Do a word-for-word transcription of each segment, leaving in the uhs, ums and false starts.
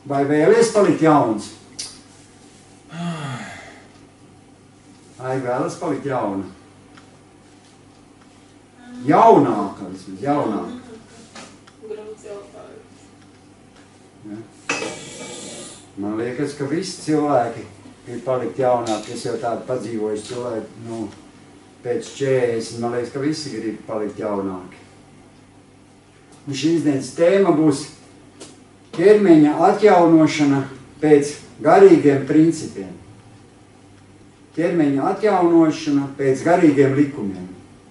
Vai vēlies palikt jauns? Ai, vēlas palikt jauna. Jaunāka, vismaz, jaunāka. Grūts jautājums. Ja. Man liekas, ka visi cilvēki ir palikt jaunāki. Es jau tādu padzīvojuši cilvēki, nu, pēc četrdesmit, man liekas, ka visi grib palikt jaunāki. Un šīs dienas tēma būs ķermeņa atjaunošana pēc garīgiem principiem. Ķermeņa atjaunošana pēc garīgiem likumiem.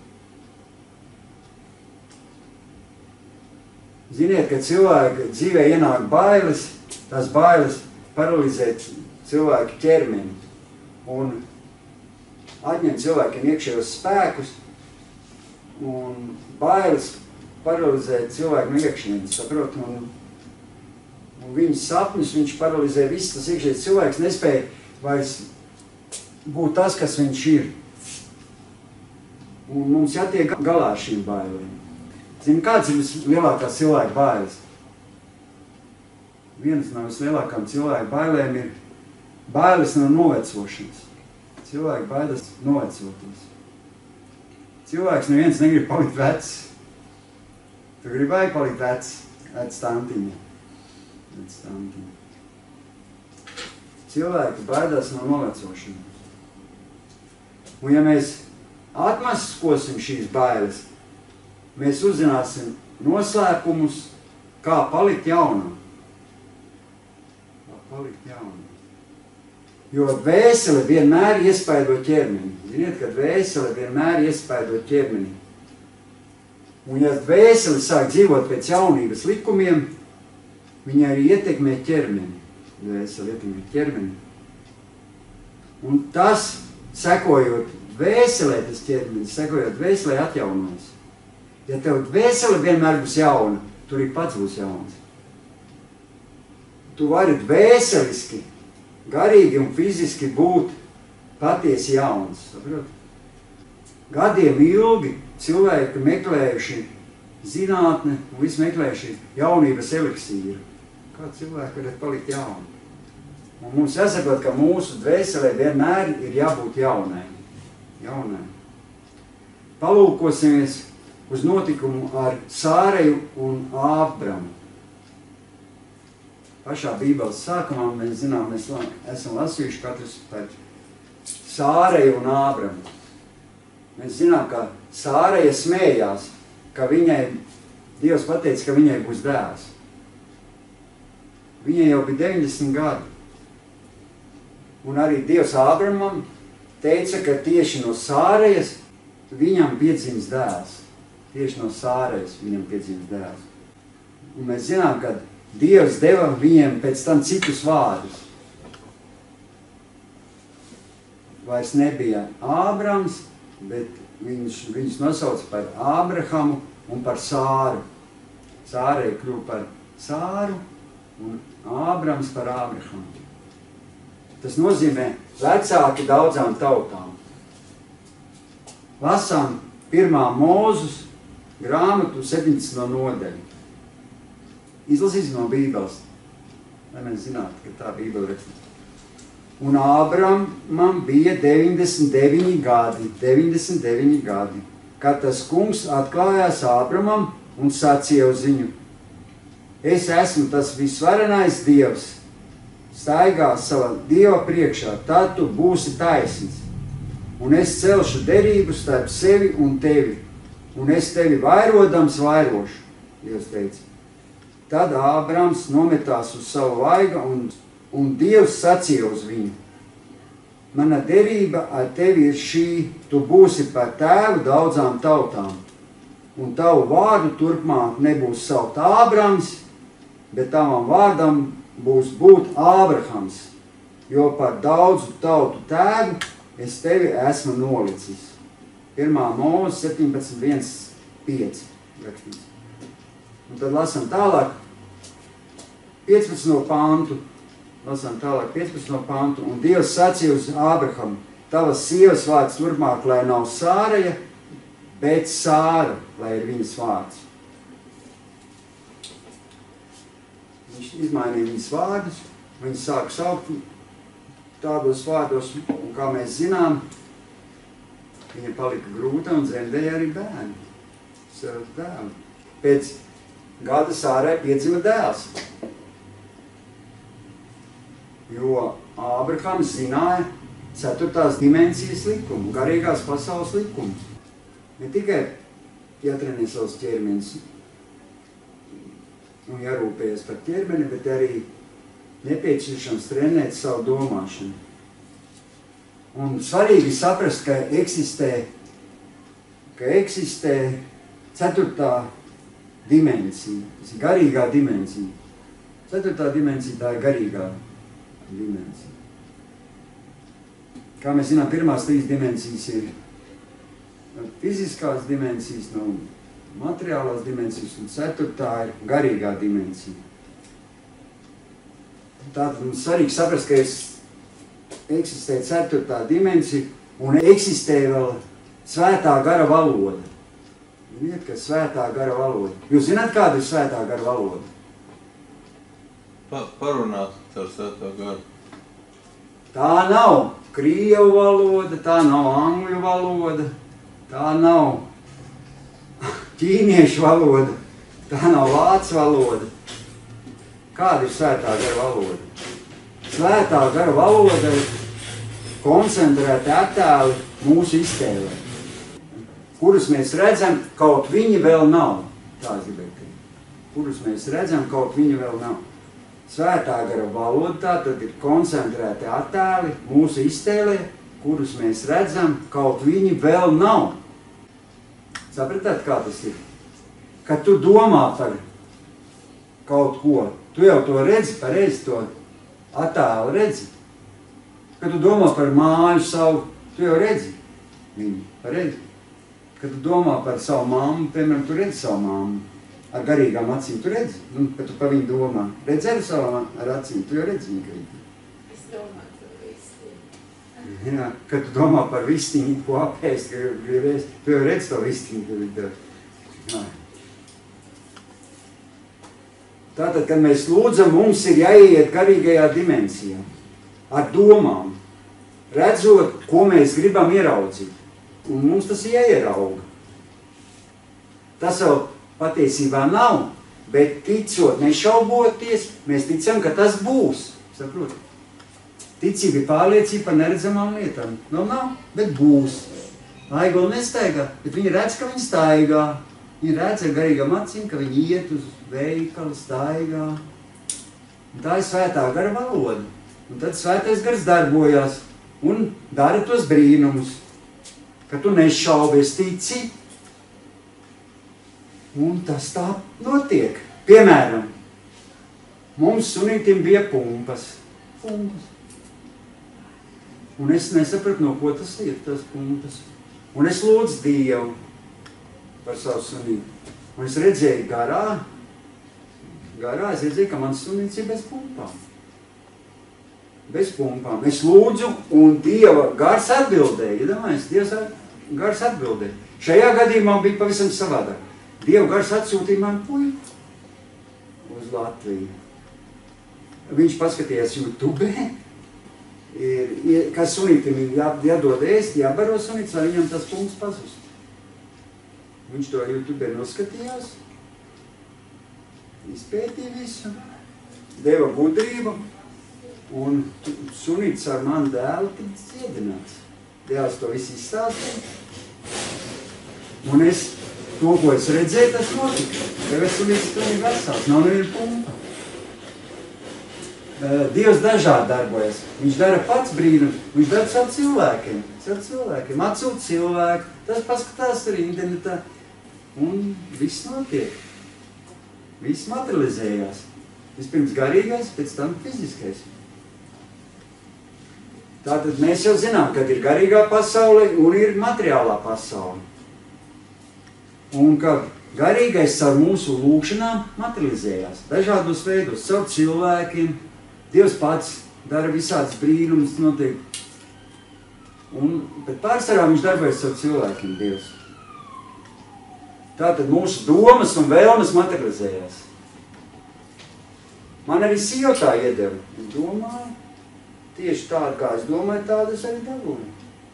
Ziniet, ka cilvēka dzīvē ienāk bailes, tās bailes paralizē cilvēku ķermeni un atņem cilvēkiem iekšējos spēkus, un bailes paralizē cilvēku no iekšienes, saprot, un, un viņas sapņus viņš paralizē viss, tas iekšējais cilvēks nespēja vairs būt tas, kas viņš ir. Un mums jātiek galā ar šīm bailēm. Zini, kāds ir vislielākās cilvēku bailes? Vienas no vislielākām cilvēku bailēm ir bailes no novecošanas. Cilvēki baidas novecoties. Cilvēks neviens negrib palikt vecs. Tu gribēji palikt vecs, vecs tantiņa. Vecs tantiņa. Cilvēki baidās no novecošanas. Un ja mēs atmaskosim šīs bailes, mēs uzzināsim noslēpumus, kā palikt jaunam. Kā palikt jaunam. Jo dvēsele vienmēr iespaido ķermeni. Ziniet, ka dvēsele vienmēr iespaido ķermeni. Un ja dvēsele sāk dzīvot pēc jaunības likumiem, viņa arī ietekmē ķermeni. Dvēsele ietekmē ķermeni. Un tas, sekojot dvēselē, tas ķermenis, sekojot dvēselē atjaunojas. Ja tev dvēsele vienmēr būs jauna, tur arī pats būs jauns. Tu vari dvēseliski, garīgi un fiziski būt patiesi jauns. Saprot? Gadiem ilgi cilvēki meklējuši zinātne un visi meklējuši jaunības eliksīru. Kā cilvēki varētu palikt jauni? Un mums jāsaprot, ka mūsu dvēselē vienmēr ir jābūt jaunai. Jaunai. Palūkosimies uz notikumu ar Sāreju un Ābramu. Pašā Bībeles sākumā mēs zinām, mēs esam lasījuši katrs par Sāreju un Ābramu. Mēs zinām, ka Sāreja smējās, ka viņai, Dievs pateica, ka viņai būs dēls. Viņai jau bija deviņdesmit gadi. Un arī Dievs Ābramam teica, ka tieši no Sārejas viņam piedzims dēls. Tieši no Sārejas viņam piedzims dēls. Un mēs zinām, ka Dievs deva viņiem pēc tam citus vārdus. Vairs nebija Ābrams, bet viņš, viņš nosauca par Ābrahamu un par Sāru. Sāreja kļuva par Sāru un Ābrams par Ābrahamu. Tas nozīmē vecāki daudzām tautām. Lasām pirmā Mūzus grāmatu septiņdesmito nodaļu. Izlasīsim no Bībeles, lai mēs zinātu, ka tā Bībele rakstīta. Un Ābramam bija deviņdesmit deviņi gadi, deviņdesmit deviņi gadi, kad tas kungs atklājās Ābramam un sacīja uz viņu: Es esmu tas visvarenais Dievs, staigās savā Dieva priekšā, tad tu būsi taisns. Un es celšu derību starp sevi un tevi, un es tevi vairodams vairošu, Dievs teica. Tad Ābrams nometās uz savu vaigu, un, un Dievs sacīja uz viņu: Mana derība ar tevi ir šī, tu būsi par tēvu daudzām tautām, un tavu vārdu turpmāk nebūs saukt Ābrams, bet tavam vārdam būs būt Ābrahams, jo par daudzu tautu tēvu es tevi esmu nolicis. Pirmā Mūzes septiņpadsmit viens pieci rakstīts. Un tad lasām tālāk piecpadsmito pantu. Lasām tālāk piecpadsmito pantu. Un Dievs sacīja uz Ābrahamu: Tavas sievas vārds turpmāk, lai nav Sāreja, bet Sāra, lai ir viņas vārds. Un viņš izmainīja viņas vārdus, viņas sāk saukt tādos vārdos, un kā mēs zinām, viņa palika grūta un dzemdēja arī bērni, savu dēlu. Pēc gada Sārai piedzima dēls, jo Ābrahams zināja ceturtās dimensijas likumu, garīgās pasaules likumu. Ne tikai jātrenē savus ķermenis un jārūpējas par ķermeni, bet arī nepieciešams trenēt savu domāšanu. Un svarīgi saprast, ka eksistē, ka eksistē ceturtā dimensija, tas ir garīgā dimensija. Ceturtā dimensija, tā ir garīgā dimensija. Kā mēs zinām, pirmās trīs dimensijas ir fiziskās dimensijas, no materiālās dimensijas, un ceturtā ir garīgā dimensija. Tātad mums svarīgi saprast, ka eksistē ceturtā dimensija un eksistē vēl svētā gara valoda. Ziniet, ka svētā gara valoda. Jūs zināt, kāda ir svētā gara valoda? Pa, parunāt ar svētā garu. Tā nav krievu valoda, tā nav angļu valoda, tā nav ķīniešu valoda, tā nav vācu valoda. Kāda ir svētā gara valoda? Svētā gara valoda ir koncentrēti attēli mūsu iztēlē, kurus mēs redzam, kaut viņi vēl nav. Tā es gribēju teikt. Kurus mēs redzam, kaut viņi vēl nav. Svētā gara valoda tātad ir koncentrēti attēli mūsu iztēlē, kurus mēs redzam, kaut viņi vēl nav. Sapratāt, kā tas ir? Kad tu domā par kaut ko, tu jau to redzi, pareizi to attēlu redzi. Kad tu domā par māju savu, tu jau redzi viņu, pareizi. Kad tu domā par savu mammu, piemēram, tu redzi savu mammu. Ar garīgām acīm tu redzi, nu, kad tu par viņu domā. Redzi ar savu ar acīm, tu jau redzi viņu garīgi. Es domāju par vistiņu. Jā, kad tu domā par vistiņu, ko apēst, ka gribēs, tu jau redzi to vistiņu, ka viņi tev. Tātad, kad mēs lūdzam, mums ir jāiet garīgajā dimensijā, ar domām, redzot, ko mēs gribam ieraudzīt. Un mums tas jāierauga. Tas jau patiesībā nav, bet ticot, nešauboties, mēs ticam, ka tas būs. Saprot? Ticība ir pārliecība par neredzamām lietām. Nu, nav, bet būs. Aigula nestaigā, bet viņi redz, ka viņi staigā. Viņi redz ar garīgām acīm, ka viņi iet uz veikalu, staigā. Un tā ir svētā gara valoda. Un tad svētais gars darbojās un dara tos brīnumus. Ka tu nešaubies, tici. Un tas tā notiek. Piemēram, mums sunītim bija pumpas. Pumpas. Un es nesapratu, no ko tas ir, tas pumpas. Un es lūdzu Dievu par savu sunīti. Un es redzēju garā, garā es redzēju, ka mans sunīts ir bez pumpām. Bez pumpām. Es lūdzu, un Dieva gars atbildēja. Ja domājies, Dievs gars atbildēja. Šajā gadījumā bija pavisam savādāk. Dieva gars atsūtīja man puiku uz Latviju. Viņš paskatījās YouTubē, ir, ka sunītim ir jā, jādod ēst, jābaro sunīts, lai viņam tas punkts pazust. Viņš to YouTubē noskatījās, izpētīja visu, deva gudrību, un sunīts ar manu dēlu tika ciedināts. Dēls to visu izstāstīja, un es to, ko es redzēju, tas notika. Tagad sunīts tur ir vesels, nav neviena pumpa. Dievs dažādi darbojas. Viņš dara pats brīnums, viņš dara savu cilvēkiem. Savu cilvēkiem, atsūt cilvēku, tas paskatās arī internetā. Un viss notiek. Viss materializējās. Vispirms garīgais, pēc tam fiziskais. Tātad mēs jau zinām, kad ir garīgā pasaule un ir materiālā pasaule. Un ka garīgais caur mūsu lūkšanām materializējās. Dažādos veidos, caur cilvēkiem. Dievs pats dara visādas brīnumus, notiek. Un, bet pārsvarā viņš darbojas caur cilvēkiem, Dievs. Tātad mūsu domas un vēlmes materializējās. Man arī sieva tā iedeva. Es domāju, tieši tādu, kā es domāju, tādu es arī dabūju.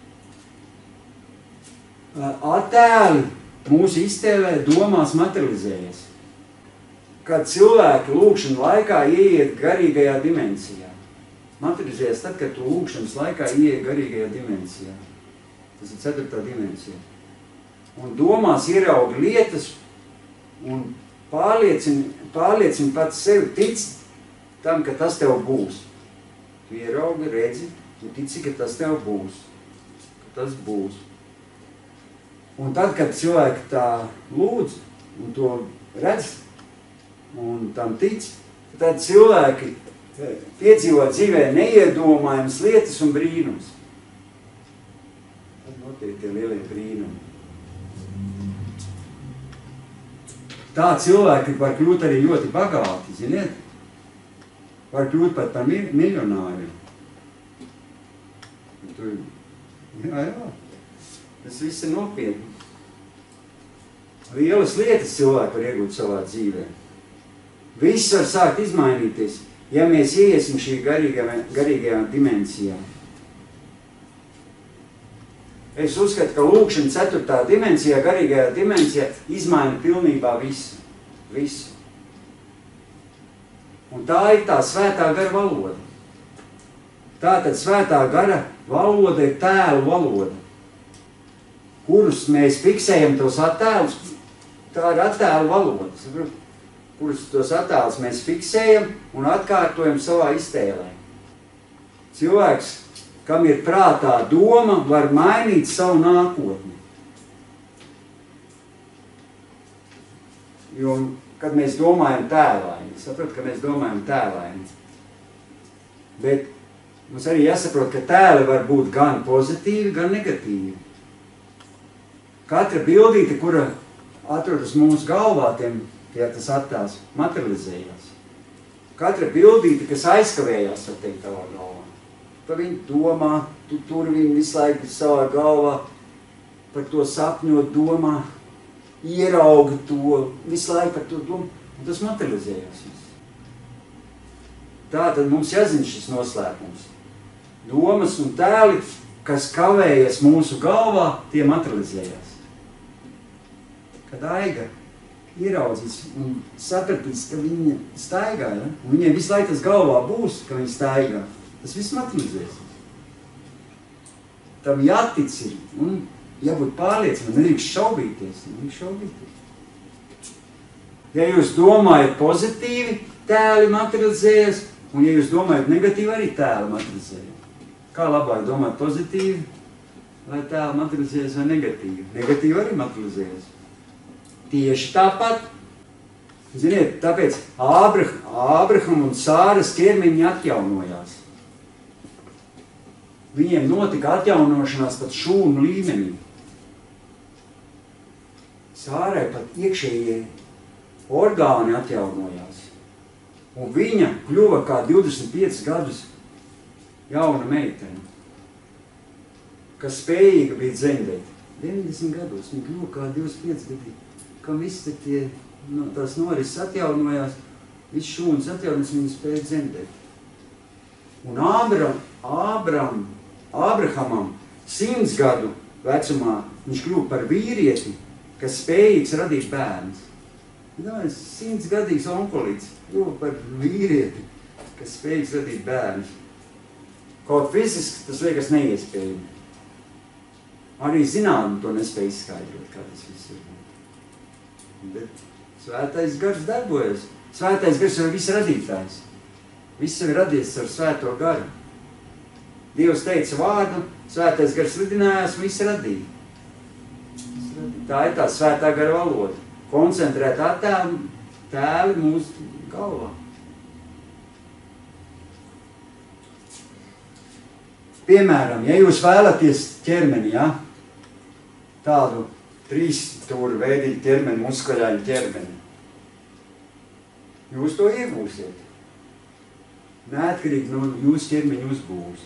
Attēli mūsu iztēlē domās materializējas. Kad cilvēki lūkšana laikā ieiet garīgajā dimensijā. Materializējas tad, kad tu lūkšanas laikā ieiet garīgajā dimensijā. Tas ir ceturtā dimensija. Un domās ierauga lietas un pārliecina, pārliecina pats sevi, tic tam, ka tas tev būs. Tu ieraugi, redzi, un tici, ka tas tev būs. Ka tas būs. Un tad, kad cilvēki tā lūdz un to redz un tam tic, tad cilvēki piedzīvo dzīvē neiedomājamas lietas un brīnums. Tad notiek tie lielie brīnumi. Tā cilvēki var kļūt arī ļoti bagāti, ziniet? Var kļūt pat par miljonāriem. Tu, jā, jā. Tas viss ir nopietni. Lielas lietas cilvēki var iegūt savā dzīvē. Viss var sākt izmainīties, ja mēs iesim šī garīgajā, garīgajā dimensijā. Es uzskatu, ka lūkšana ceturtā dimensijā, garīgajā dimensijā, izmaina pilnībā visu. Visu. Un tā ir tā svētā gara valoda. Tātad svētā gara valoda ir tēlu valoda, kurus mēs fiksējam tos attēlus. Tā ir attēlu valoda, kurus tos attēlus mēs fiksējam un atkārtojam savā iztēlē. Cilvēks, kam ir prātā doma, var mainīt savu nākotni. Jo, kad mēs domājam tēlaini, saprot, ka mēs domājam tēlaini. Bet mums arī jāsaprot, ka tēli var būt gan pozitīvi, gan negatīvi. Katra bildīte, kura atrodas mūsu galvā, tiem, ja tas attēls materializējās. Katra bildīte, kas aizkavējās, var teikt, tavā galvā. Par viņu domā, tu tur viņu visu laiku savā galvā, par to sapņot domā, ieraugi to, visu laiku par to domā, un tas materializējās. Tā tad mums jāzina šis noslēpums. Domas un tēli, kas kavējas mūsu galvā, tie materializējās. Kad Aiga ieraudzīs un sapratīs, ka viņa staigā, ja? Un viņai visu laiku tas galvā būs, ka viņa staigā, tas viss materializēsies. Tam jātic ir, un jābūt pārliecinātam, nedrīkst šaubīties, nedrīkst šaubīties. Ja jūs domājat pozitīvi, tēli materializējas, un ja jūs domājat negatīvi, arī tēli materializējas. Kā labāk domāt pozitīvi, vai tēli materializējas vai negatīvi? Negatīvi arī materializējas. Tieši tāpat. Ziniet, tāpēc Ābrah, Ābraham un Sāras ķermeņi atjaunojās. Viņiem notika atjaunošanās pat šūnu līmenī. Sārai pat iekšējie orgāni atjaunojās. Un viņa kļuva kā divdesmit piecus gadus jauna meitene, kas spējīga bija dzemdēt. deviņdesmit gados viņa kļuva kā divdesmit pieci gadi, kam viss tie, no, tās norises atjaunojās, viss šūnas atjaunojās, viņa spēja dzemdēt. Un Ābram, Ābram, Ābrahamam simts gadu vecumā viņš kļuva par vīrieti, kas spējīgs radīt bērnus. Simts gadīgs onkolīts kļuva par vīrieti, kas spējīgs radīt bērnus. Kaut fiziski tas liekas neiespējami. Arī zinātne to nespēja izskaidrot, kā tas viss ir. Bet svētais gars darbojas. Svētais gars ir viss radītājs. Viss ir radies ar svēto garu. Dievs teica vārdu, svētais gars lidinājās un viss radīja. Tā ir tā svētā gara valoda. Koncentrēt attēlu, tēli mūsu galvā. Piemēram, ja jūs vēlaties ķermeni, ja, tādu trīs stūru veidīgu ķermeni, muskuļainu ķermeni, jūs to iegūsiet. Neatkarīgi no jūsu ķermeņa uzbūves.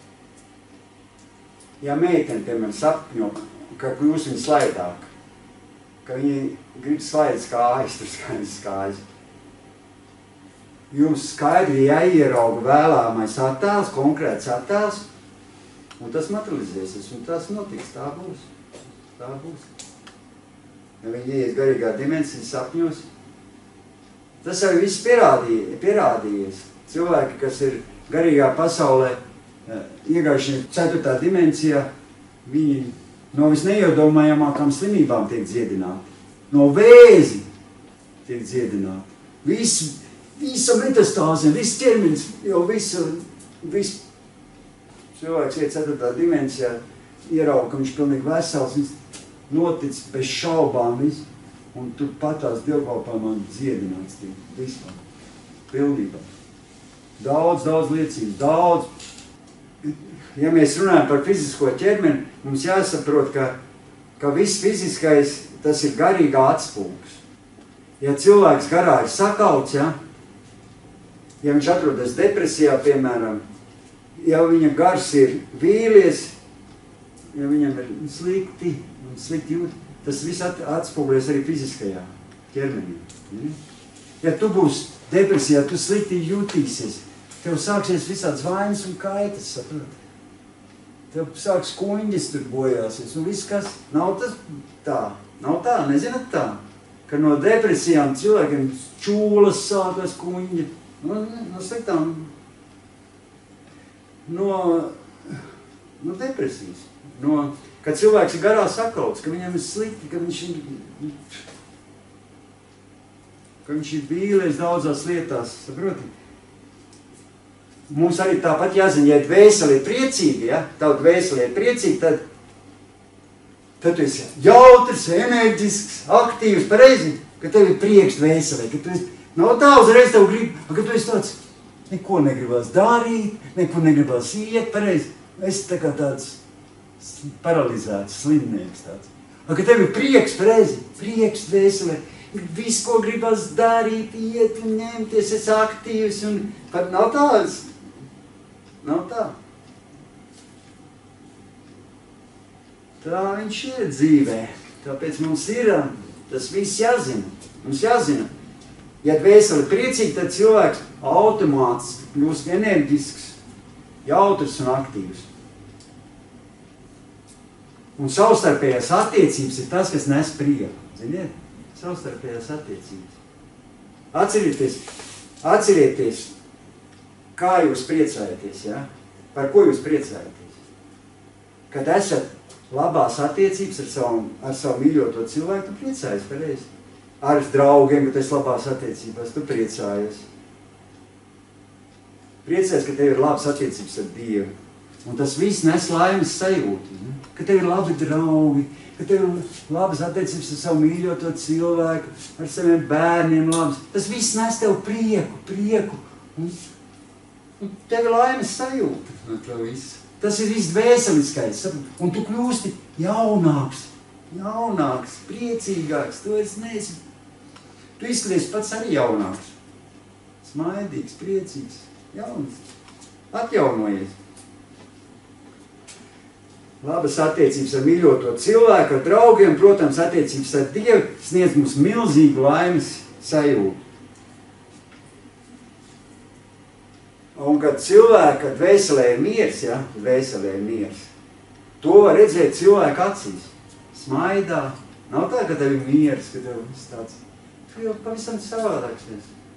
Ja meitene, piemēram, sapņo, ka kļūs viņa slaidāk, ka viņa grib slaidas kājas, tur skaidas kājas. jums skaidri jāierauga vēlāmais attēls, konkrēts attēls, un tas materializēsies, un tas notiks, tā būs. Tā būs. Ja viņi ies garīgā dimensijas sapņos, tas jau viss pierādīja, pierādījies. Cilvēki, kas ir garīgā pasaulē, iegājuši ceturtā dimensijā, viņi no visneiedomājamākām slimībām tiek dziedināti. No vēzi tiek dziedināti. Visi, visa metastāze, viss ķermenis, jau visa, viss cilvēks iet ceturtā dimensijā, ierauga, ka viņš pilnīgi vesels, viņš notic bez šaubām viss, un tur patās dievkalpojumā dziedināts tiek vispār, pilnībā. Daudz, daudz liecības, daudz. Ja mēs runājam par fizisko ķermeni, mums jāsaprot, ka, ka viss fiziskais, tas ir garīgā atspūgs. Ja cilvēks garā ir sakauts, ja, ja viņš atrodas depresijā, piemēram, ja viņa gars ir vīlies, ja viņam ir slikti, slikti jūt, tas viss atspūgļies arī fiziskajā ķermenī. Ja tu būsi depresijā, tu slikti jūtīsies, tev sāksies visāds vainas un kaitas, saprot. Tev sāks kuņģis tur bojāsies, un viss kas, nav tas tā, nav tā, nezināt tā, ka no depresijām cilvēkiem čūlas sākas kuņģi, no, no sliktām, no, no depresijas, no, kad cilvēks ir garā sakauts, ka viņam ir slikti, ka viņš ir, ka viņš ir vīlies daudzās lietās, saproti? Mums arī tāpat jāzina, ja dvēseli ir priecīgi, ja, tavu dvēseli ir priecīgi, tad, tad tu esi jautrs, enerģisks, aktīvs, pareizi, ka tev ir priekš dvēselē, ka tu esi, nav tā uzreiz tev grib, ka tu esi tāds, neko negribās darīt, neko negribās iet, pareizi, esi tā kā tāds paralizēts, slimnieks tāds. Ka tev ir prieks, pareizi, prieks dvēselē, viss, ko gribas darīt, iet un ņemties, esi aktīvs un pat nav tāds. Nav tā. Tā viņš ir dzīvē. Tāpēc mums ir tas viss jāzina. Mums jāzina. Ja dvēseli priecīgi, tad cilvēks automāts kļūst enerģisks, jautrs un aktīvs. Un savstarpējās attiecības ir tas, kas nes prieku. Ziniet? Savstarpējās attiecības. Atcerieties, atcerieties, kā jūs priecājaties, ja? Par ko jūs priecājaties? Kad esat labās attiecības ar savu, ar savu mīļoto cilvēku, tu priecājies pareizi. Ar draugiem, kad esi labās attiecībās, tu priecājies. Priecājies, ka tev ir labas attiecības ar Dievu. Un tas viss nes laimes sajūtu, ja? Ka tev ir labi draugi, ka tev ir labas attiecības ar savu mīļoto cilvēku, ar saviem bērniem labas. Tas viss nes tev prieku, prieku. Un, un tev ir laimes sajūta no to visu. Tas ir viss dvēseliskais. Un tu kļūsti jaunāks, jaunāks, priecīgāks. Tu esi neesi. Tu izskaties pats arī jaunāks. Smaidīgs, priecīgs, jauns. Atjaunojies. Labas attiecības ar mīļoto cilvēku, ar draugiem, protams, attiecības ar Dievu sniedz mums milzīgu laimes sajūtu. Un kad cilvēka dvēselē ir miers, ja, dvēselē ir miers, to var redzēt cilvēka acīs. Smaidā. Nav tā, ka tev ir miers, ka tev viss tāds. Tu jau pavisam savādāks.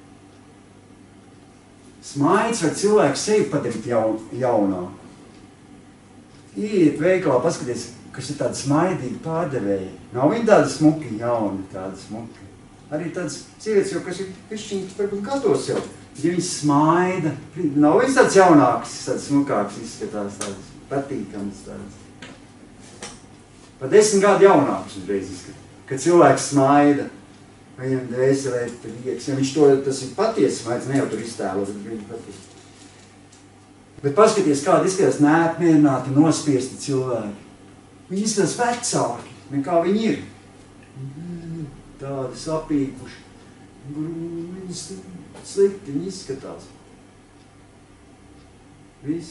Smaids var cilvēku sevi padarīt jaun, jaunāku. Iet veikalā, paskaties, kas ir tādi smaidīgi pārdevēji. Nav viņi tādi smuki, jauni, tādi smuki. Arī tādas sievietes, jo kas ir pišķiņas, varbūt gados jau. Ja viņas smaida, nav viņas tāds jaunāks, tāds smukāks izskatās, tāds patīkams, tāds. Pa desmit gadu jaunāks uzreiz izskatās, kad cilvēks smaida. Viņam dvēselē prieks, ja viņš to, tas ir patiesi smaids, ne jau tur iztēlos, bet viņi patiesi. Bet paskaties, kādi izskatās neapmierināti, nospiesti cilvēki. Viņi izskatās vecāki, nekā viņi ir. Tādi sapīkuši. Viņi slikti, viņi izskatās. Viss.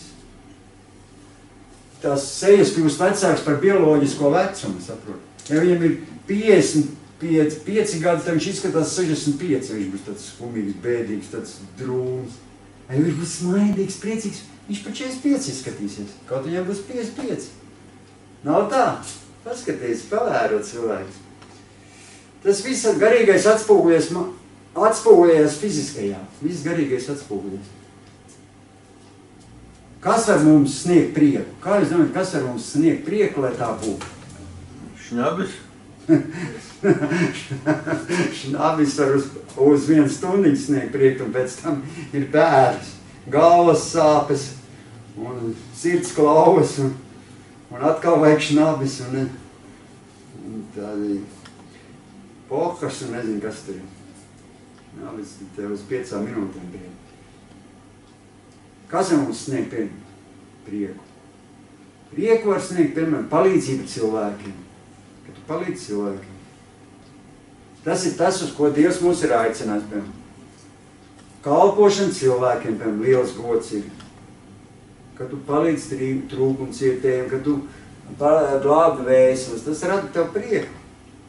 Tās sejas kļūst vecāks par bioloģisko vecumu, saprot. Ja viņam ir piecdesmit, pieci, pieci gadi, tad viņš izskatās sešdesmit pieci, viņš būs tāds skumīgs, bēdīgs, tāds drūms. Vai viņš būs smaidīgs, priecīgs, viņš par četrdesmit pieci izskatīsies, kaut viņam būs piecdesmit pieci. Nav tā, paskaties, pavērot cilvēks. Tas viss garīgais atspūguļies, atspūguļies fiziskajā, viss garīgais atspūguļies. Kas var mums sniegt prieku? Kā jūs domājat, kas var mums sniegt prieku, lai tā būtu? Šnabis? Šnabis var uz, uz vienu stundiņu sniegt prieku, un pēc tam ir bēdas, galvas sāpes, un sirds klauvas, un, un atkal vajag šnabis, un, un tādi pokas, un nezinu, kas tur ir. Šnabis tev uz piecām minūtēm prieku. Kas var mums sniegt prieku? Prieku var sniegt, piemēram, palīdzību cilvēkiem. Ka tu palīdzi cilvēkiem. Tas ir tas, uz ko Dievs mūs ir aicinājis, piemēram. Kalpošana cilvēkiem, piemēram, liels gods ir. Ka tu palīdzi trūkumcietējiem, ka tu glābi vēseles. Tas rada tev prieku.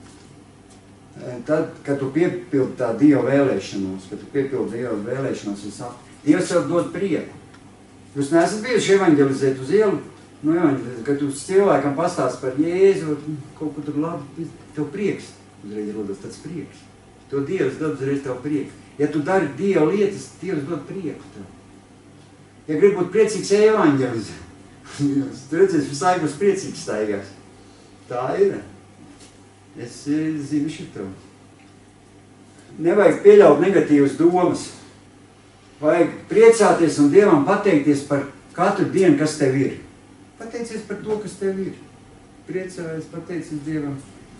Tad, kad tu piepildi tā Dieva vēlēšanos, kad tu piepildi Dieva vēlēšanos, un saka, Dievs tev dod prieku. Jūs neesat bijuši evaņģelizēt uz ielu, nu evaņģelizēt, kad tu cilvēkam pastāst par Jēzu, kaut ko tur labi, tev prieks, uzreiz rodas tāds prieks. To Dievs dod uzreiz tev prieku. Ja tu dari Dieva lietas, Dievs dod prieku tev. Ja grib būt priecīgs evaņģelizēt, tu redzēsi, visu laiku būs priecīgs staigās. Tā ir. Es zinu šito. Nevajag pieļaut negatīvas domas. Vajag priecāties un Dievam pateikties par katru dienu, kas tev ir. Pateicies par to, kas tev ir. Priecājies, pateicies Dievam.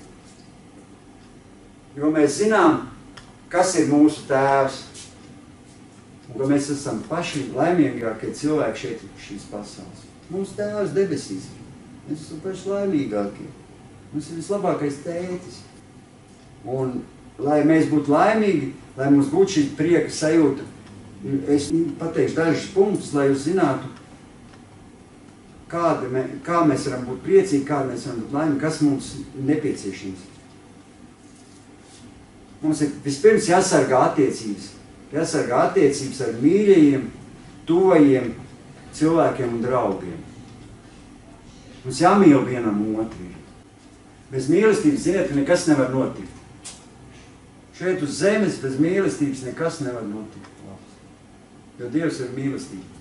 Jo mēs zinām, kas ir mūsu tēvs. Un ka mēs esam paši laimīgākie cilvēki šeit šīs pasaules. Mūsu tēvs debesīs. Mēs esam paši laimīgākie. Mums ir vislabākais tētis. Un lai mēs būtu laimīgi, lai mums būtu šī prieka sajūta, es pateikšu dažus punktus, lai jūs zinātu, kāda mē, kā mēs varam būt priecīgi, kāda mēs varam būt laimīgi, kas mums ir nepieciešams. Mums ir vispirms jāsargā attiecības. Jāsargā attiecības ar mīļajiem, tuvajiem cilvēkiem un draugiem. Mums jāmīl vienam otru. Bez mīlestības, ziniet, nekas nevar notikt. Šeit uz zemes bez mīlestības nekas nevar notikt. Jo Dievs ir mīlestība.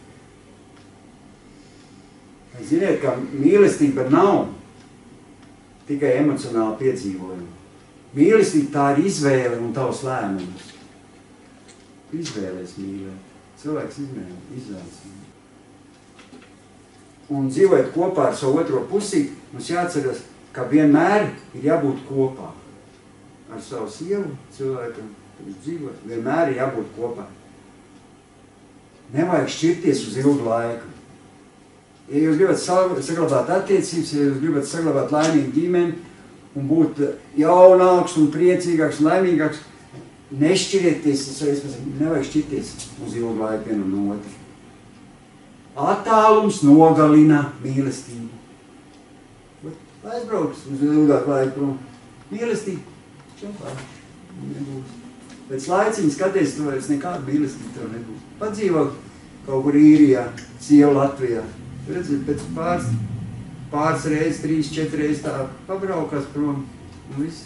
Ziniet, ka mīlestība nav tikai emocionāli piedzīvojumi. Mīlestība tā ir izvēle un tavs lēmums. Izvēlies mīlēt. Cilvēks izvēle, izvēles mīlēt. Un dzīvojot kopā ar savu otro pusī, mums jāatceras, ka vienmēr ir jābūt kopā. Ar savu sievu cilvēkam, kurš dzīvo, vienmēr ir jābūt kopā. Nevajag šķirties uz ilgu laiku. Ja jūs gribat saglabāt attiecības, ja jūs gribat saglabāt laimīgu ģimeni un būt jaunāks un priecīgāks un laimīgāks, nešķirieties, es reiz pasaku, nevajag šķirties uz ilgu laiku vienu no otru. Attālums nogalina mīlestību. Aizbrauks uz ilgāku laiku. Mīlestība, čopā, nebūs. Pēc laiciņa skaties, tu vairs nekādu mīlestību tev nebūs. Padzīvo kaut kur Īrijā, sieva Latvijā. Redzi, pēc pāris, pāris reizes, trīs, četri reizes tā pabraukās prom un viss.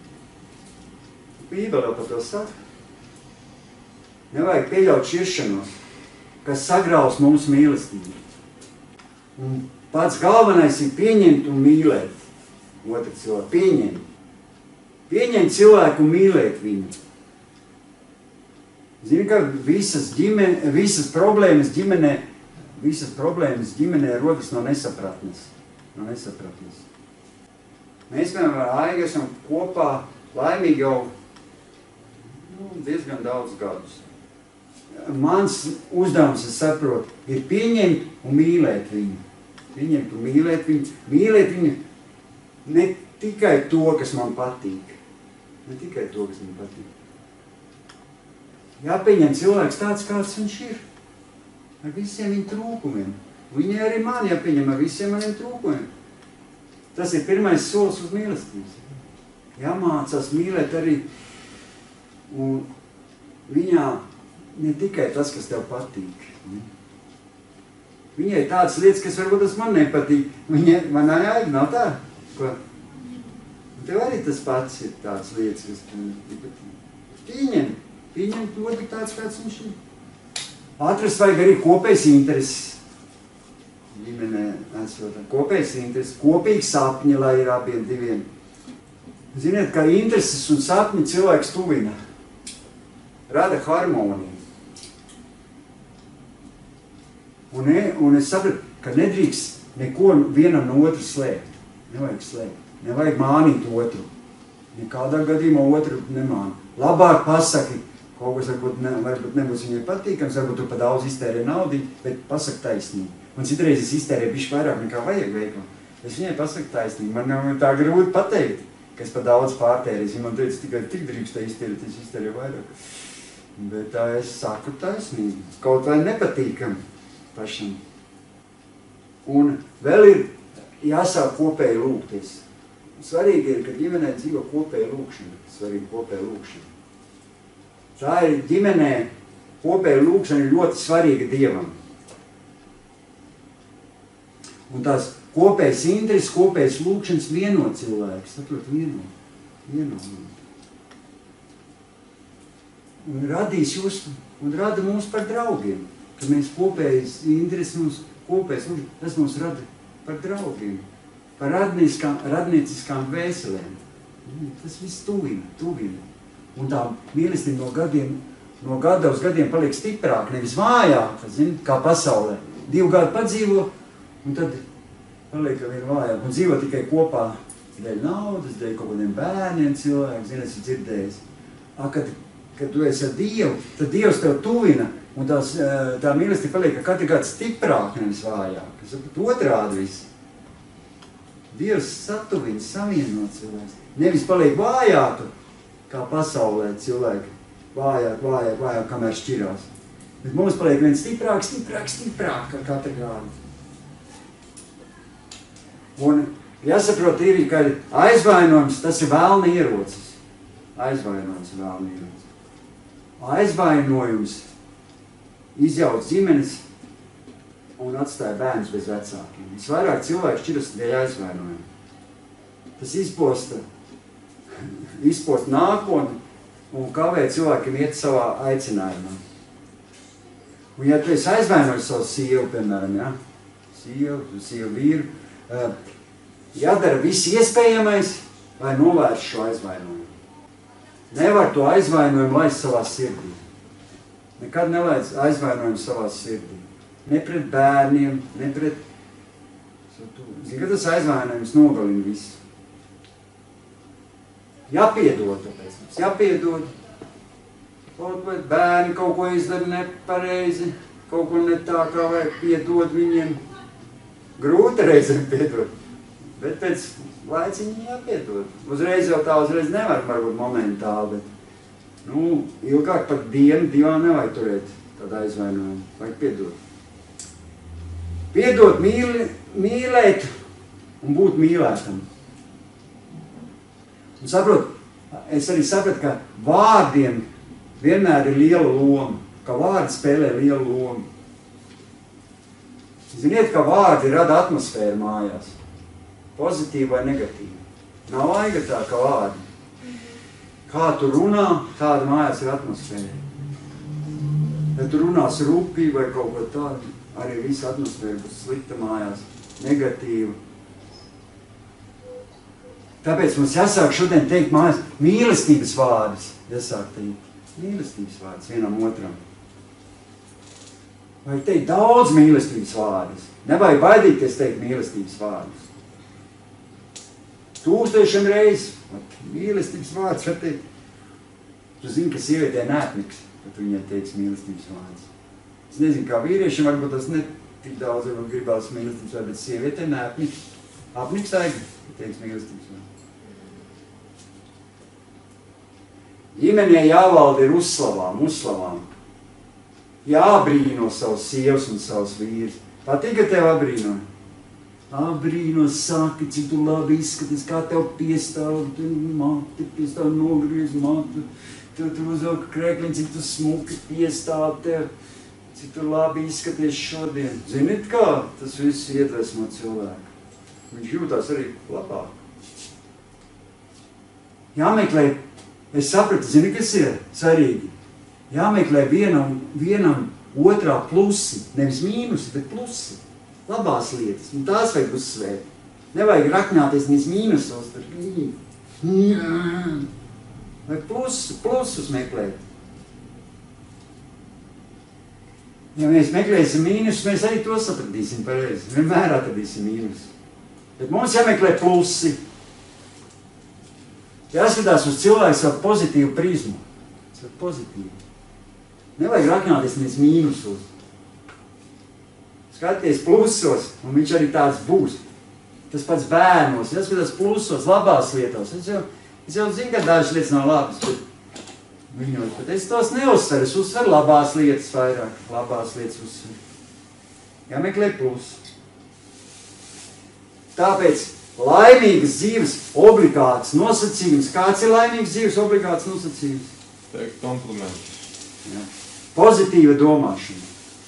Bībelē par to saka. Nevajag pieļaut šķiršanos, kas sagraus mums mīlestību. Un pats galvenais ir pieņemt un mīlēt otru cilvēku. Pieņemt. Pieņemt cilvēku un mīlēt viņu. Zini, ka visas, ģimene, visas problēmas ģimenē, visas problēmas ģimenē rodas no nesapratnes. No nesapratnes. Mēs, piemēram, ar Aigu esam kopā laimīgi jau nu, diezgan daudz gadus. Mans uzdevums, es saprotu, ir pieņemt un mīlēt viņu. Pieņemt un mīlēt viņu. Mīlēt viņu ne tikai to, kas man patīk. Ne tikai to, kas man patīk. Jāpieņem cilvēks tāds, kāds viņš ir. Ar visiem viņa trūkumiem. Viņi arī mani jāpieņem ar visiem maniem trūkumiem. Tas ir pirmais solis uz mīlestības. jāmācās mīlēt arī, un viņā ne tikai tas, kas tev patīk. Ne? Viņai ir tādas lietas, kas varbūt tas man nepatīk. Viņai, man jāiet, nav tā? Ko? Tev arī tas pats ir tādas lietas, kas tev nepatīk. Pieņem, pieņem to tāds, kāds viņš ir. Atrast vajag arī kopējs intereses. Ģimenē esot kopējs intereses, kopīgi sapņi, lai ir abiem diviem. Ziniet, ka intereses un sapņi cilvēks tuvina. Rada harmoniju. Un, ne, un es sapratu, ka nedrīkst neko vienam no otru slēpt. Nevajag slēpt. Nevajag mānīt otru. Nekādā gadījumā otru nemāni. Labāk pasaki, kaut kas varbūt, ne, varbūt nebūs viņai patīkams, varbūt tu pa daudz iztērē naudu, bet pasaki taisnību. Un citreiz es iztērēju bišķi vairāk nekā vajag veikam. Es viņai pasaku taisnību. Man nav tā grūti pateikt, ka es pa daudz pārtērēju. Viņa man teica, tikai tik drīkst iztērēt, es iztērēju vairāk. Bet tā es saku taisnību. Kaut vai nepatīkam pašam. Un vēl ir jāsāk kopēji lūgties. Svarīgi ir, ka ģimenē dzīvo kopēja lūgšana. Svarīgi kopēja lūgšana. Tā ir ģimenē kopēja lūgšana ir ļoti svarīga Dievam. Un tās kopējas intereses, kopējas lūgšanas vieno cilvēks. Saprot, vieno. Vieno. Un radīs jūs, un rada mūs par draugiem. Ka mēs kopējas intereses, mums kopējas lūgšanas, tas mūs rada par draugiem. Par radnieciskām, radnieciskām vēselēm. Tas viss tuvina, tuvina. Un tā mīlestība no gadiem, no gada uz gadiem paliek stiprāk, nevis vājāk, zin, kā pasaulē. Divu gadu padzīvo, un tad paliek jau ir vājāk. Un dzīvo tikai kopā dēļ naudas, dēļ kaut kādiem bērniem cilvēki, zin, esi dzirdējis. A, kad, kad tu esi ar Dievu, tad Dievs tev tuvina, un tās, tā mīlestība paliek, ka katru gadu stiprāk, nevis vājāk. Es saprotu, otrādi viss. Dievs satuvina, savieno cilvēks. Nevis paliek vājāk, kā pasaulē cilvēki. Vājāk, vājāk, vājāk, kamēr šķirās. Bet mums paliek viens stiprāk, stiprāk, stiprāk, kā katra gāda. Un jāsaprot ir, ka aizvainojums, tas ir vēlna ierocis. Aizvainojums ir vēlna ierocis. Aizvainojums izjauc ģimenes un atstāja bērnus bez vecākiem. Visvairāk cilvēki šķiras dēļ aizvainojuma. Tas izposta, izposta nākotni un kavē cilvēkiem iet savā aicinājumā. Un ja tu esi aizvainojis savu sievu, piemēram, ja? Sievu, sievu vīru, jādara viss iespējamais, lai novērš šo aizvainojumu. Nevar to aizvainojumu laist savā sirdī. Nekad nelaidz aizvainojumu savā sirdī. Ne pret bērniem, ne pret... Zini, ka tas aizvainojums nogalina visu. Jāpiedod, tāpēc mums jāpiedod. Kaut vai bērni kaut ko izdara nepareizi, kaut ko ne tā, kā vajag piedod viņiem. Grūti reizēm piedod, bet pēc laiciņa jāpiedod. Uzreiz jau tā uzreiz nevar, varbūt momentāli, bet nu, ilgāk pat dienu, divām nevajag turēt tādu aizvainojumu. Vajag piedod. Piedod, mīli, mīlēt un būt mīlētam. Un saprot, es arī sapratu, ka vārdiem vienmēr ir liela loma, ka vārdi spēlē lielu lomu. Ziniet, ka vārdi rada atmosfēru mājās, pozitīva vai negatīva. Nav vaiga tā, ka vārdi. Kā tu runā, tāda mājās ir atmosfēra. Ja tu runās rupi vai kaut ko tādu, arī visa atmosfēra būs slikta mājās, negatīva. Tāpēc mums jāsāk šodien teikt mājās mīlestības vārdus. Jāsāk teikt mīlestības vārdus vienam otram. Vajag teikt daudz mīlestības vārdus. Nevajag baidīties teikt mīlestības vārdus. Tūkstošiem reizi mīlestības vārdus var teikt. Tu zini, ka sievietē neapniks, ka tu viņai teiks mīlestības vārdus. Es nezinu, kā vīriešiem varbūt tas ne tik daudz, varbūt gribās mīlestības vārdus, bet sievietē neapniks. Apniks aigi, ka teiks mīlestības vārdus. Ģimenē jāvalda ir uzslavām, uzslavām. Jābrīno savus sievas un savus vīrus. Patīk, ka tev abrīno. Brīnos saki, cik tu labi izskaties, kā tev piestāv, tu mati, piestāv nogriez matu, tu tur uzvelk krekliņu, cik tu smuki piestāv tev, cik tu labi izskaties šodien. Zinit kā? Tas viss iedvesmo cilvēku. Viņš jūtās arī labāk. Jāmeklē, es sapratu, zini, kas ir svarīgi? Jāmeklē vienam, vienam otrā plusi, nevis mīnusi, bet plusi. Labās lietas, un tās vajag uzsvērt. Nevajag rakņāties viņas mīnusos, tur vajag plusus, plusus meklēt. Ja mēs meklēsim mīnusus, mēs arī to sapradīsim pareizi. Vienmēr atradīsim mīnusus. Bet mums jāmeklē plusi. Jāskatās uz cilvēku savu pozitīvu prizmu. Savu pozitīvu. Nevajag rakņāties viņas mīnusos. Skaties plusos, un viņš arī tāds būs. Tas pats bērnos, jāskatās plusos, labās lietās. Es jau, es jau zinu, ka dažas lietas nav labas, bet, viņos, bet es tos neuzsveru. Es uzsveru labās lietas vairāk. Labās lietas uzsveru. Jāmeklē plusi. Tāpēc laimīgas dzīves obligāts nosacījums. Kāds ir laimīgas dzīves obligāts nosacījums? Teikt komplimentus. Jā. Pozitīva domāšana.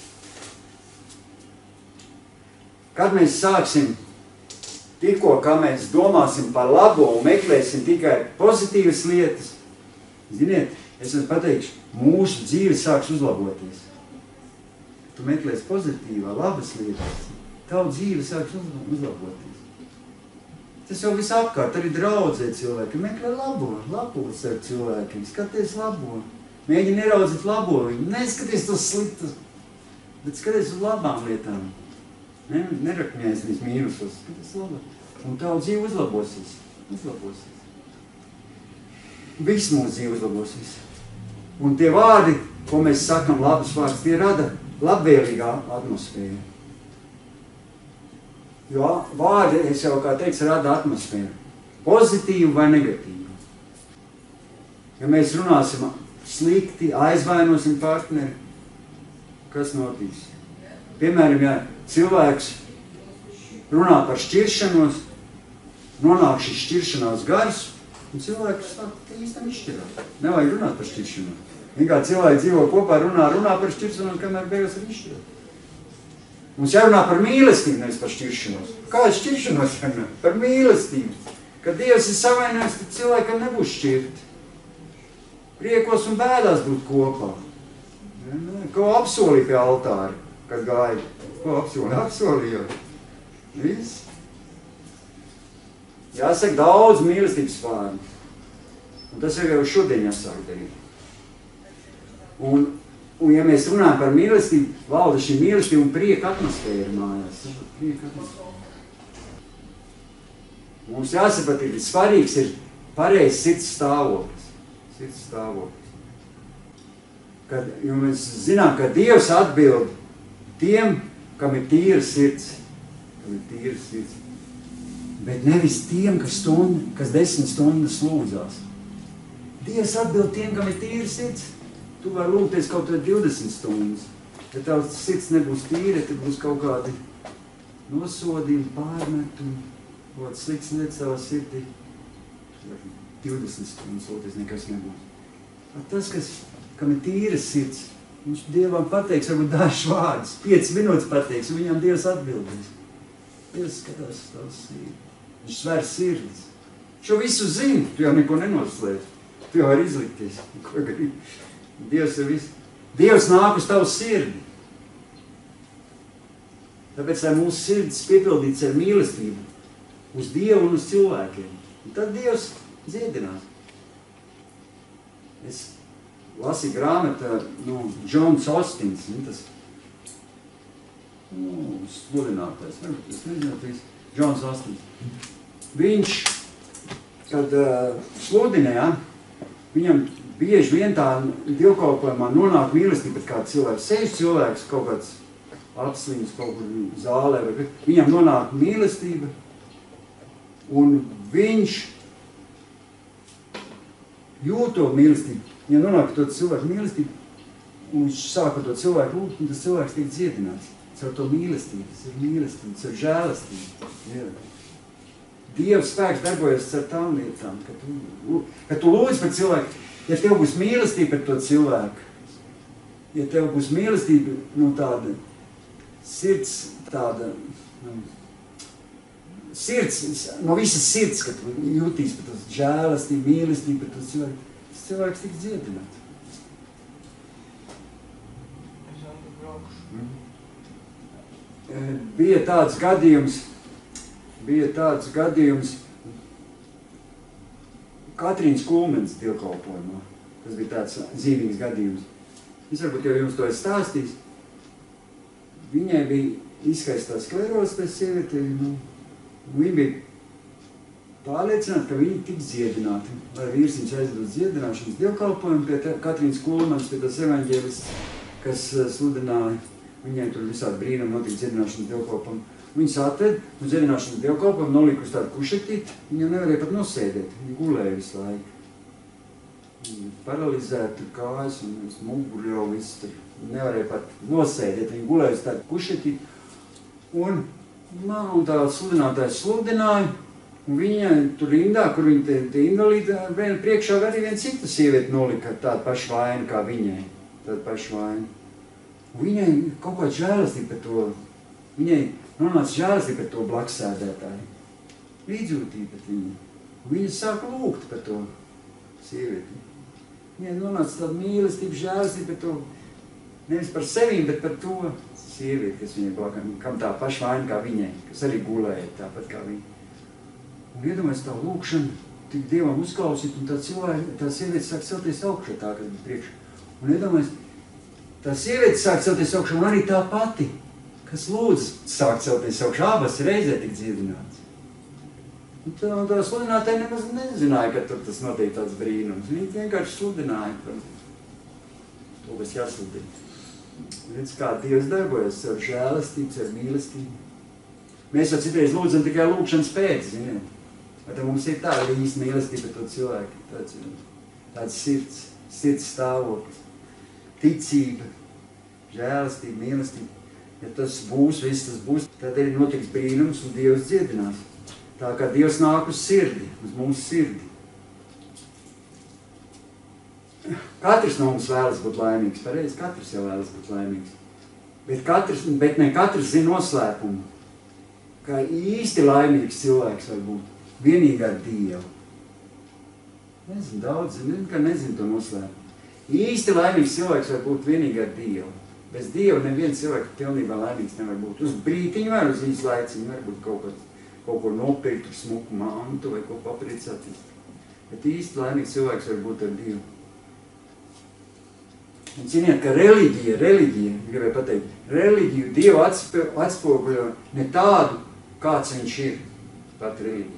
Kad mēs sāksim tikko, kā mēs domāsim par labo un meklēsim tikai pozitīvas lietas, ziniet, es jums pateikšu, mūsu dzīve sāks uzlaboties. Tu meklēsi pozitīvā, labas lietas, tavu dzīve sāks uzlaboties. Tas jau viss apkārt, arī draudzē cilvēki, meklē labo, labos ar cilvēkiem, skaties labo. Mēģini ieraudzīt labo, neskaties tos sliktus, bet skaties uz labām lietām. Ne, nerakņēs viņas mīnusos, skaties labāk. Un tavu dzīve uzlabosies. Uzlabosies. Viss mūsu dzīve uzlabosies. Un tie vārdi, ko mēs sakam, labas vārds, tie rada labvēlīgā atmosfēru. Jo vārdi, es jau kā teicu, rada atmosfēru. Pozitīvu vai negatīvu. Ja mēs runāsim slikti, aizvainosim partneri, kas notiks? Piemēram, ja cilvēks runā par šķiršanos, nonāk šis šķiršanās gars, un cilvēks sāk īstam izšķirāt. Nevajag runāt par šķiršanos. Vienkārši cilvēki dzīvo kopā, runā, runā par šķiršanos, kamēr beigās ir izšķirāt. Mums jārunā par mīlestību, nevis par šķiršanos. Kā ir šķiršanos jārunā? Par mīlestību. Kad Dievs ir savainojis, tad cilvēkam nebūs šķirt. Priekos un bēdās būt kopā. Ko apsolīja pie altāri, kad gāja? Ko apsolīja? Apsolīja. Viss. Jāsaka daudz mīlestības vārdu. Un tas jau šodien jāsāk darīt. Un, un ja mēs runājam par mīlestību, valda šī mīlestība un prieka atmosfēra mājās. Prieka atmosfēra. Mums jāsapat, ir svarīgs ir pareizs sirds stāvoklis. Sirds stāvoklis. Kad, jo mēs zinām, ka Dievs atbild tiem, kam ir tīra sirds. Kam ir tīra sirds. Bet nevis tiem, kas, stund, kas desmit stundas lūdzās. Dievs atbild tiem, kam ir tīra sirds. Tu vari lūgties kaut vai divdesmit stundas. Ja tavs sirds nebūs tīra, tad būs kaut kādi nosodījumi, pārmetumi, kaut slikts lietas savā sirdī. divdesmit stundas lūgties nekas nebūs. Tas, kas, kam ir tīra sirds, viņš Dievam pateiks, varbūt dažs vārdus, piecas minūtes pateiks, un viņam Dievs atbildīs. Dievs skatās uz tavas sirdi. Viņš sver sirds. Šo visu zini, tu jau neko nenoslēdz. Tu jau vari izlikties, ko gribi. Dievs ir viss. Dievs nāk uz tavu sirdi. Tāpēc, lai mūsu sirds piepildīts ar mīlestību uz Dievu un uz cilvēkiem. Un tad Dievs dziedinās. Es lasīju grāmatu, nu, Džons Ostins, tas, nu, sludinātājs, es nezinu, tas Džons Ostins. Viņš, kad uh, sludināja, viņam bieži vien tā dievkalpojumā nonāk mīlestība, bet kāds cilvēks, sevišķi cilvēks, kaut kāds apslims, kaut kur zālē, vai viņam nonāk mīlestība, un viņš jūt to mīlestību. Viņam nonāk to cilvēku mīlestību, un viņš sāka to cilvēku lūgt, un tas cilvēks tiek dziedināts. caur to mīlestību, tas ir mīlestība, tas ir žēlastība. Jā. Dieva spēks darbojas ar tām lietām, ka tu, ka tu lūdz par cilvēku. Ja tev būs mīlestība par to cilvēku, ja tev būs mīlestība, nu tāda sirds, tāda, nu, sirds, no visas sirds, ka tu jūtīs par to žēlastību, mīlestību par to cilvēku, tas cilvēks tiks dziedināts. Mm. Bija tāds gadījums, bija tāds gadījums Katrīnas Kulmenes dievkalpojumā. Tas bija tāds zīmīgs gadījums. Es varbūt jau jums to esmu stāstījis. Viņai bija izskaistā skleroze, tā sieviete, nu, viņa bija pārliecināta, ka viņa tiks dziedināta. Lai vīrs viņš aizved uz dziedināšanas dievkalpojumu pie Katrīnas Kulmenes, pie tās evaņģēlis, kas sludināja. Viņai tur visādi brīnumi notika dziedināšanas dievkalpojumu. Viņas atved uz dziedināšanas dievkalpojumu, nolika uz tādu kušetīti, viņa nevarēja pat nosēdēt, viņa gulēja visu laiku. Viņa paralizēta kājas un muguri jau viss tur nevarēja pat nosēdēt, viņa gulēja uz tādu kušetīti. Un man un tā sludinātājs sludināja, un viņa tur rindā, kur viņa te, te invalīda, viena priekšā arī viena cita sieviete nolika tādu pašu vainu kā viņai, tādu pašu vainu. Un viņai kaut kāda žēlastība par to, viņai nonāca žēlastība par to blaksēdētāju. Līdzjūtība par viņu. Un viņa sāka lūgt par to sievieti. Viņai nonāca tāda mīlestība, žēlastība par to, nevis par sevīm, bet par to sievieti, kas viņai blakam, kam tā paša vaina kā viņai, kas arī gulēja tāpat kā viņa. Un iedomājies tā lūkšana, tik Dievam uzklausīt, un tā cilvēka, tā sieviete sāk celties augšā, tā, kas bija priekšā. Un iedomājies, tā sieviete sāk celties augšā, un arī tā pati, kas lūdz sāk celties augšā, abas reizē tik dziedināts. Un tā, un tā sludinātāja nemaz nezināja, ka tur tas notiek tāds brīnums. Viņi vienkārši sludināja par to, kas jāsludina. Redz, kā Dievs darbojas ar žēlastību, ar mīlestību. Mēs jau citreiz lūdzam tikai lūkšanas pēc, ziniet. Vai tad mums ir tāda īsta mīlestība par to cilvēku, tāds, tāds sirds, sirds stāvoklis, ticība, žēlastība, mīlestība. Ja tas būs, viss tas būs, tad arī notiks brīnums un Dievs dziedinās. Tā kā Dievs nāk uz sirdi, uz mūsu sirdi. Katrs no mums vēlas būt laimīgs, pareizi, katrs jau vēlas būt laimīgs. Bet, katrs, bet ne katrs zina noslēpumu, kā īsti laimīgs cilvēks var būt. Vienīgi ar Dievu. Nezinu, daudz zinu, ka nezinu to noslēpumu. Īsti laimīgs cilvēks var būt vienīgi ar Dievu. Bez Dieva neviens cilvēks pilnībā laimīgs nevar būt. Uz brītiņu vai uz īsu laiciņu var būt kaut ko, kaut ko nopirkt, smuku mantu vai ko papriecāties. Bet īsti laimīgs cilvēks var būt ar Dievu. Un ziniet, ka reliģija, reliģija, gribēju pateikt, reliģiju Dievu atspoguļo ne tādu, kāds viņš ir, pat reliģija.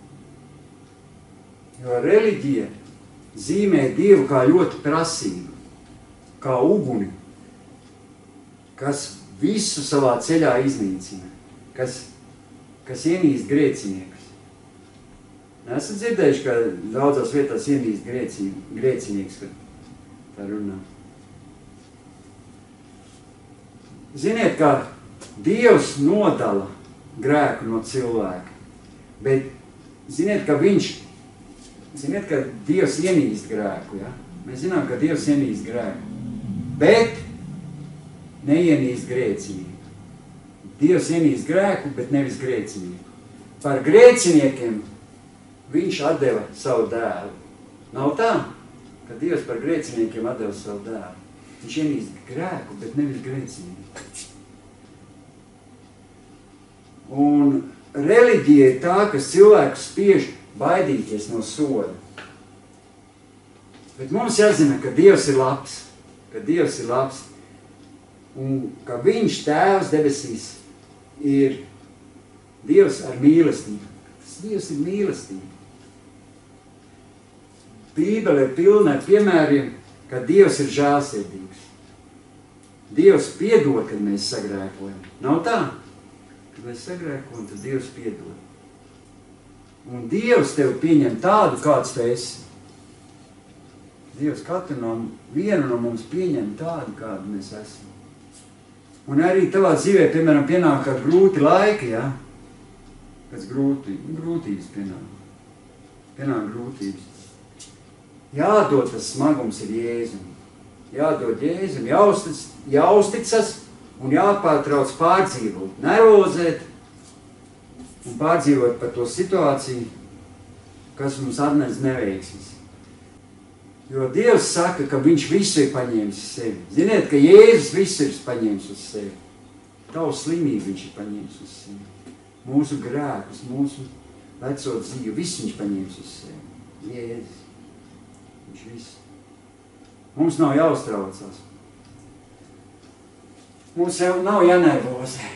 Jo reliģija zīmē Dievu kā ļoti prasību, kā uguni, kas visu savā ceļā iznīcina, kas, kas ienīst grēciniekus. Esat dzirdējuši, ka daudzās vietās ienīst grēcinieks, kad tā runā. Ziniet, ka Dievs nodala grēku no cilvēka, bet ziniet, ka viņš, ziniet, ka Dievs ienīst grēku, ja? Mēs zinām, ka Dievs ienīst grēku, bet neienīst grēcinieku. Dievs ienīst grēku, bet nevis grēcinieku. Par grēciniekiem viņš atdeva savu dēlu. Nav tā, ka Dievs par grēciniekiem atdeva savu dēlu. Viņš ienīst grēku, bet nevis grēcinieku. Un reliģija ir tā, kas cilvēku spiež baidīties no soda. Bet mums jāzina, ka Dievs ir labs, ka Dievs ir labs, un ka viņš tēvs debesīs ir Dievs ar mīlestību. Tas Dievs ir mīlestība. Bībele ir pilna ar piemēriem, ka Dievs ir žēlsirdīgs. Dievs piedod, kad mēs sagrēkojam. Nav tā? Kad mēs sagrēkojam, tad Dievs piedod. Un Dievs tevi pieņem tādu, kāds tu esi. Dievs katru no vienu no mums pieņem tādu, kādu mēs esam. Un arī tavā dzīvē, piemēram, pienāk kādi grūti laiki, ja? Pēc grūti, grūtības pienāk. Pienāk grūtības. Jādod tas smagums ir Jēzum. Jādod Jēzum, jāuztic, jāuzticas un jāpārtrauc pārdzīvot, nervozēt un pārdzīvot par to situāciju, kas mums atnes neveiksmes. Jo Dievs saka, ka viņš visu ir paņēmis uz sevi. Ziniet, ka Jēzus visu ir paņēmis uz sevi. Tavu slimību viņš ir paņēmis uz sevi. Mūsu grēkus, mūsu veco dzīvi, visu viņš paņēmis uz sevi. Jēzus. Viņš visu. Mums nav jāuztraucās. Mums jau nav jānervozē.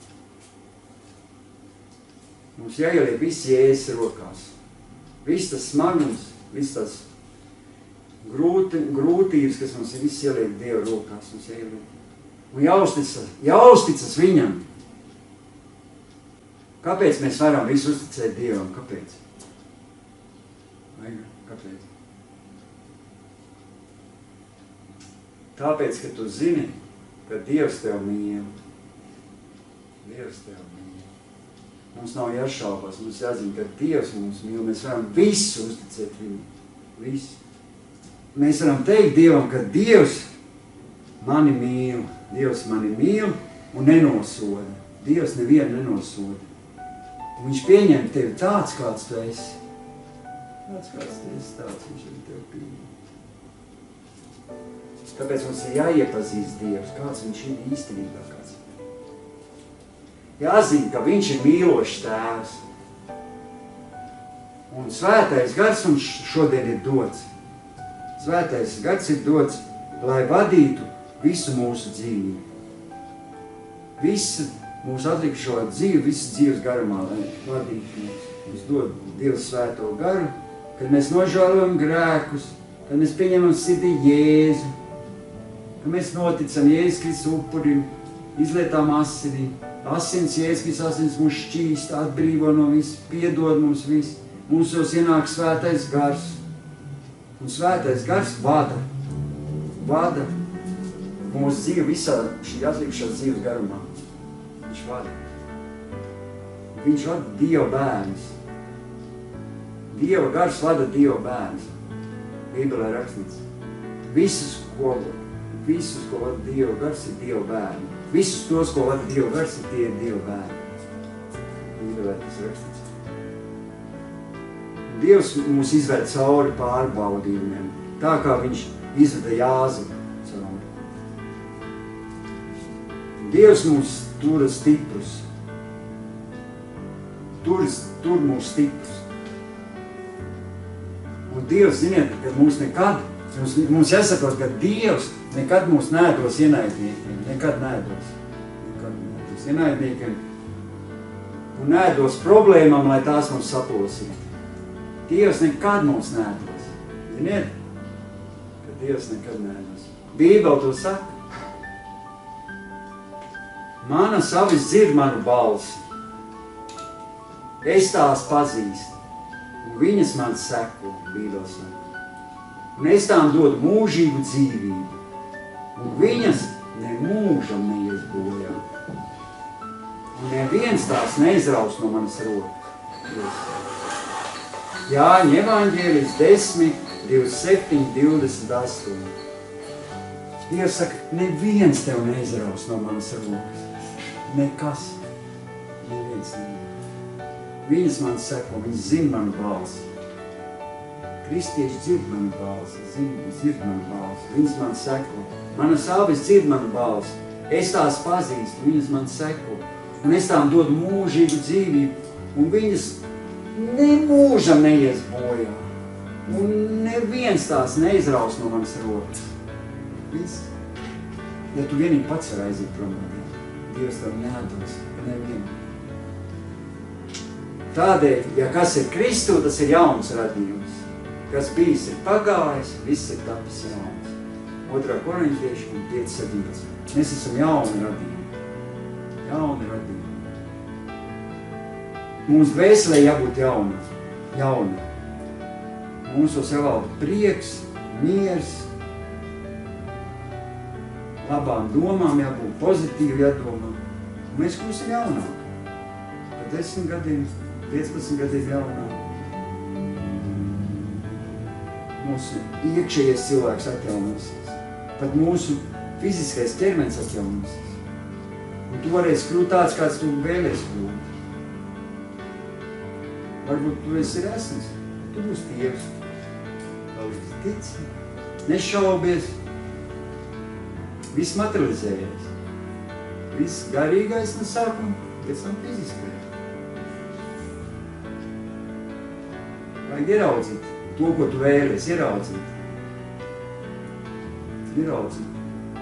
Mums jāieliek viss Jēzus rokās. Viss tas smagums, viss tas grūti, grūtības, kas mums ir viss ieliek Dieva rokās. Mums jāieliek. Un jāuzticas, jāuzticas viņam. Kāpēc mēs varam visu uzticēt Dievam? Kāpēc? Vai, kāpēc? Tāpēc, ka tu zini, ka Dievs tev mīl. Dievs tev mīl. Mums nav jāšaubās, mums jāzina, ka Dievs mums mīl. Mēs varam visu uzticēt viņu. Visu. Mēs varam teikt Dievam, ka Dievs mani mīl. Dievs mani mīl un nenosoda. Dievs nevienu nenosoda. Un viņš pieņem tevi tāds, kāds tu esi. Tāds, kāds tu esi, tāds viņš ir tev pieņem. Tāpēc mums ir jāiepazīst Dievs, kāds viņš ir īstenībā. Kāds. Jāzina, ka viņš ir mīlošs tēvs. Un svētais gars mums šodien ir dots. Svētais gars ir dots, lai vadītu visu mūsu dzīvi. Visu mūsu atlikušo dzīvi, visu dzīves garumā, lai vadītu mūs. Mums dod Dievs svēto garu, kad mēs nožēlojam grēkus, kad mēs pieņemam sirdī Jēzu, ka mēs noticam Jēzus Kristus upurim, izlietām asinīm. Asins Jēzus Kristus asins mūs šķīst, atbrīvo no visu, piedod mums visu. Mūsos ienāk svētais gars. Un svētais gars vada, vada mūsu dzīvi visā šī atlikušās dzīves garumā. Viņš vada. Viņš vada Dieva bērnus. Dieva gars vada Dieva bērnus. Bībelē rakstīts. Visus, ko, visus, ko vada Dieva gars, ir Dieva bērni. Visus tos, ko vada Dieva gars, ir tie Dieva bērni. Bībelē tas rakstīts. Dievs mūs izved cauri pārbaudījumiem, tā kā viņš izveda Jāzepu cauri. Dievs mūs tur stiprus. Tur, tur mūs stiprus. Un Dievs, ziniet, ka mūs nekad, mums, mums jāsaprot, ka Dievs nekad mūs nedos ienaidniekiem, nekad nedos. Nekad nedos ienaidniekiem un nedos problēmām, lai tās mums saplosītu. Dievs nekad mums nedos. Ziniet, ka Dievs nekad nedos. Bībele to saka. Mana savis dzird manu balsi. Es tās pazīstu. Un viņas man seko, Bībele saka. Un es tām dodu mūžīgu dzīvību. Un viņas ne mūžam neies bojā. Un neviens tās neizraus no manas rokas. Jāņa evaņģēlijs desmit, divdesmit septiņi, divdesmit astoņi. Dievs saka, neviens tev neizraus no manas rokas. Nekas. Neviens neviens. Viņas man seko, viņas zina manu balsi. Kristieši dzird manu balsi, zina, dzird manu balsi. Viņas man seko. Manas avis dzird manu balsi. Es tās pazīstu, viņas man seko. Un es tām dodu mūžīgu dzīvību. Un viņas nemūžam neies bojā. Un neviens tās neizraus no manas rokas. Viss. Ja tu vienīgi pats var aiziet prom no Dieva, Dievs tev nedos. Nevienu. Tādēļ, ja kas ir Kristu, tas ir jauns radījums. Kas bijis ir pagājis, viss ir tapis jauns. Otrā Korintiešiem pieci septiņpadsmit. Mēs esam jauni radījumi. Jauni radījumi. Mums dvēselē jābūt jauna, jauna. Mums tos jāvalda prieks, miers, labām domām, jābūt pozitīvi jādomā. Un mēs kļūsim jaunāki. Pa desmit gadiem, piecpadsmit gadiem jaunāki. Mūsu iekšējais cilvēks atjaunosies. Pat mūsu fiziskais ķermenis atjaunosies. Un tu varēsi kļūt tāds, kāds tu vēlies kļūt. Varbūt tu esi resns, tu būsi tievs. Palīdzi tici, nešaubies. Viss materializējies. Viss garīgais no sākuma, pēc tam fiziskais. Vajag ieraudzīt to, ko tu vēlies, ieraudzīt. Ieraudzīt.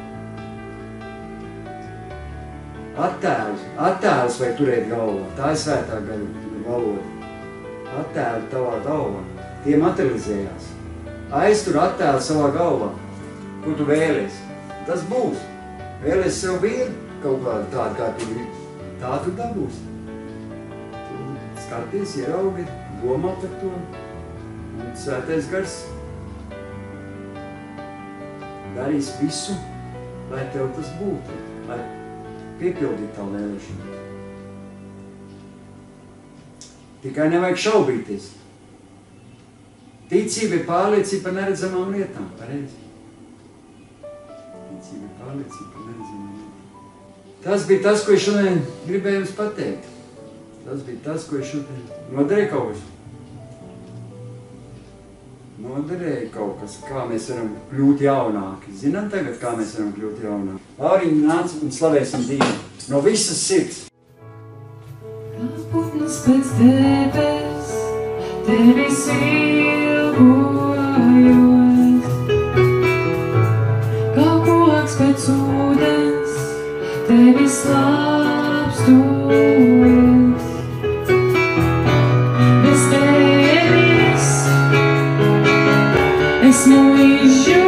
Attēlus, attēlus vajag turēt galvā. Tā ir svētā valoda. Attēli tavā galvā. Tie materializējās. Aiztur attēli savā galvā. Ko tu vēlies? Tas būs. Vēlies sev vīru kaut kādu tādu, kā tu gribi. Tā tu dabūsi. Tu skaties, ieraugi, domā par to. Un svētais gars darīs visu, lai tev tas būtu. Lai piepildīt tā vēlēšanu. Tikai nevajag šaubīties. Ticība ir pārliecība par neredzamām lietām. Pareizi. Ticība ir pārliecība par neredzamām lietām. Tas bija tas, ko es šodien gribēju jums pateikt. Tas bija tas, ko es šodien noderēju kaut kas. Noderēju kaut kas, kā mēs varam kļūt jaunāki. Zinām tagad, kā mēs varam kļūt jaunāki. Lauriņi, nāc un slavēsim Dievu no visas sirds. Kā putns pēc debes, tevis ilgojos. Kā koks pēc ūdens, tevis slāpstos. Bez tevis esmu izžūs.